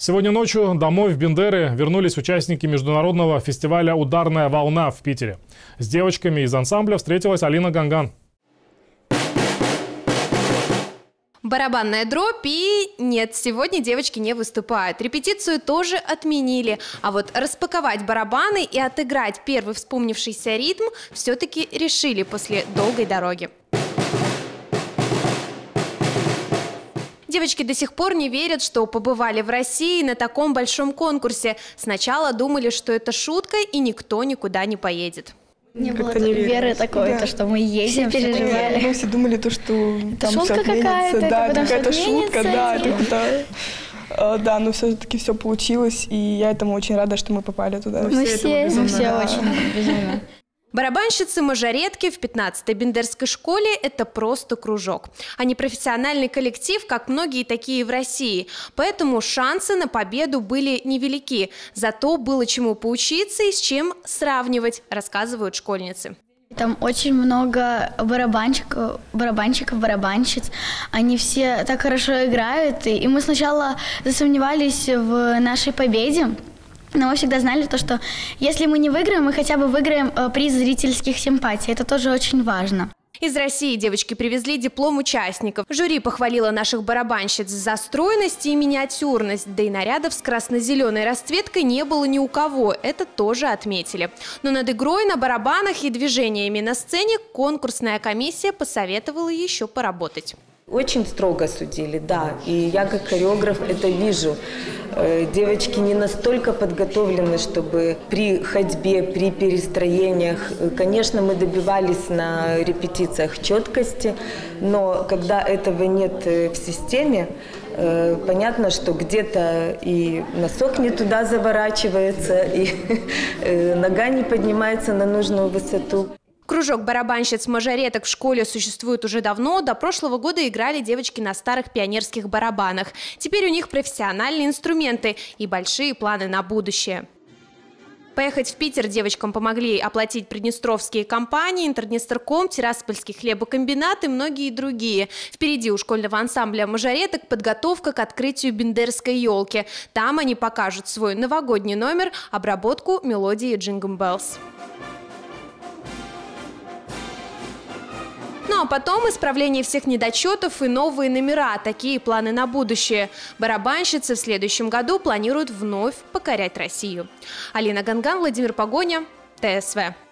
Сегодня ночью домой в Бендеры вернулись участники международного фестиваля «Ударная волна» в Питере. С девочками из ансамбля встретилась Алина Ганган. Барабанная дробь и нет, сегодня девочки не выступают. Репетицию тоже отменили. А вот распаковать барабаны и отыграть первый вспомнившийся ритм все-таки решили после долгой дороги. Девочки до сих пор не верят, что побывали в России на таком большом конкурсе. Сначала думали, что это шутка и никто никуда не поедет. Не было веры такой, да. Что мы едем, все переживали. Мы все думали, что это там шутка какая-то, да, какая-то шутка, да, да, но все-таки все получилось, и я этому очень рада, что мы попали туда. Мы все очень безумно. Барабанщицы-мажоретки в 15-й Бендерской школе – это просто кружок. Они профессиональный коллектив, как многие такие в России. Поэтому шансы на победу были невелики. Зато было чему поучиться и с чем сравнивать, рассказывают школьницы. Там очень много барабанщиков, барабанщиц. Они все так хорошо играют. И мы сначала засомневались в нашей победе. Но мы всегда знали то, что если мы не выиграем, мы хотя бы выиграем приз зрительских симпатий. Это тоже очень важно. Из России девочки привезли диплом участников. Жюри похвалило наших барабанщиц за стройность и миниатюрность. Да и нарядов с красно-зеленой расцветкой не было ни у кого. Это тоже отметили. Но над игрой на барабанах и движениями на сцене конкурсная комиссия посоветовала еще поработать. Очень строго судили, да. И я как хореограф это вижу. Девочки не настолько подготовлены, чтобы при ходьбе, при перестроениях, конечно, мы добивались на репетициях четкости, но когда этого нет в системе, понятно, что где-то и носок не туда заворачивается, и нога не поднимается на нужную высоту. Кружок барабанщиц-мажореток в школе существует уже давно. До прошлого года играли девочки на старых пионерских барабанах. Теперь у них профессиональные инструменты и большие планы на будущее. Поехать в Питер девочкам помогли оплатить приднестровские компании, Интерднестерком, Тираспольский хлебокомбинат и многие другие. Впереди у школьного ансамбля мажореток подготовка к открытию бендерской елки. Там они покажут свой новогодний номер, обработку мелодии Jingle Bells. Ну а потом исправление всех недочетов и новые номера. Такие планы на будущее. Барабанщицы в следующем году планируют вновь покорять Россию. Алина Ганган, Владимир Погоня, ТСВ.